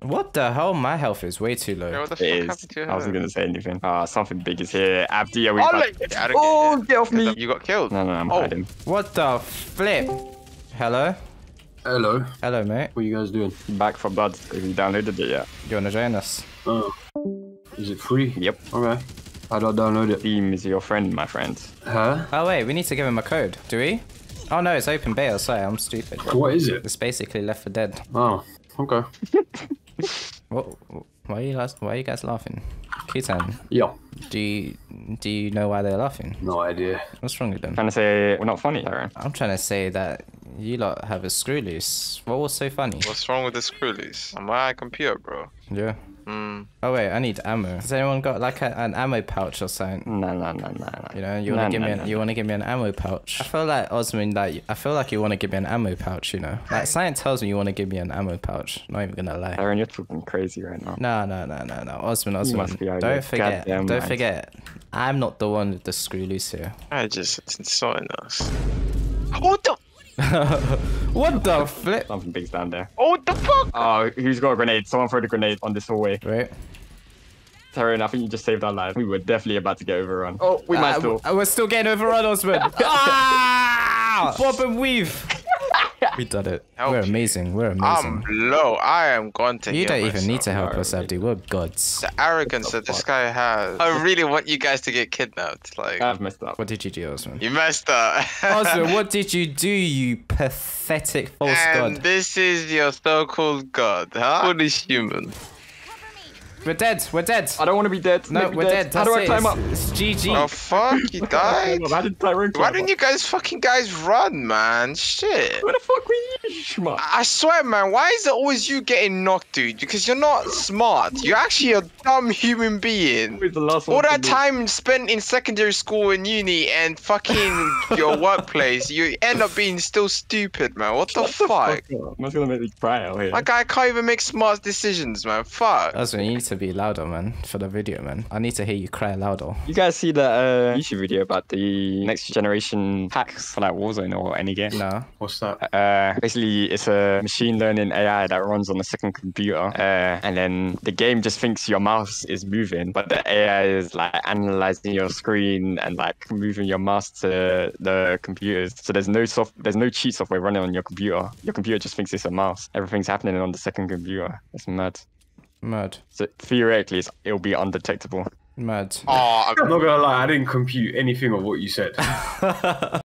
What the hell? My health is way too Yo, low. what the It fuck is. happened to your I wasn't head? gonna say anything. Something big is here. Abdi, are we Oh, about look. to get... I don't Oh, get get off me! You got killed. No, I'm Oh. hiding. What the flip? Hello? Hello. Hello, mate. What are you guys doing? Back for Blood. Have you downloaded it yet? You wanna join us? Oh. Is it free? Yep. Okay. How do I download it? Steam is your friend, my friend. Huh? Oh, wait, we need to give him a code. Do we? Oh, no, it's open beta. Sorry, I'm stupid. What is it? It's basically Left 4 Dead. Oh, okay. What? Why are you guys laughing? Kutan, Yeah. do you know why they're laughing? No idea. What's wrong with them? Trying to say we're not funny, Aaron. I'm trying to say that you lot have a screw loose. What was so funny? What's wrong with the screw loose? On my computer, bro. Yeah. Hmm. Oh wait, I need ammo. Has anyone got like an ammo pouch or something? No. You know, you wanna give me an ammo pouch. I feel like Osman, I feel like you wanna give me an ammo pouch. You know, like science tells me you wanna give me an ammo pouch. Not even gonna lie. Aaron, you're talking crazy right now. No. Osman. must be out of your Don't forget. goddamn Don't mind. forget. I'm not the one with the screw loose here. It's insulting us. What the? What the flip? Something big's down there. Oh, what the fuck? Oh, who's got a grenade? Someone throw the grenade on this hallway. Wait. Taryn, I think you just saved our life. We were definitely about to get overrun. Oh, we might still. We're still getting overrun, Osman. Ah! Bob and weave. We done it. Help We're you. amazing. We're I'm amazing. low. I am going to You heal don't even myself. need to help us, No. Abdi. We're gods. The arrogance that this guy has. I really want you guys to get kidnapped. Like, I've messed up. What did you do, Osman? you messed up. Osman, what did you do, you pathetic false And god? this is your so-called god, huh? Foolish human. We're dead. We're dead. I don't want to be dead. No, Make me we're dead. How do I That's climb it. up? It's GG. Oh fuck, you died? How did Tyrone Why climb didn't up? you guys fucking run, man? Shit. Where the fuck were you, schmuck? I swear, man, why is it always you getting knocked, dude? Because you're not smart. You're actually a dumb human being. Who's the last one All to that leave? time spent in secondary school and uni and fucking your workplace, you end up being still stupid, man. What the fuck? Fuck up. Man's gonna make me cry out here. My guy can't even make smart decisions, man. Fuck. Osman, you need to be louder, man, for the video, man. I need to hear you cry louder. You guys see that YouTube video about the next generation hacks for like Warzone or any game? No. What's that? Basically, it's a machine learning AI that runs on a second computer, and then the game just thinks your mouse is moving, but the AI is like analyzing your screen and like moving your mouse to the computers. So there's no cheat software running on your computer. Your computer just thinks it's a mouse. Everything's happening on the second computer. It's mad. Mad. So theoretically, it'll be undetectable. Mad. Oh, I'm not gonna lie, I didn't compute anything of what you said.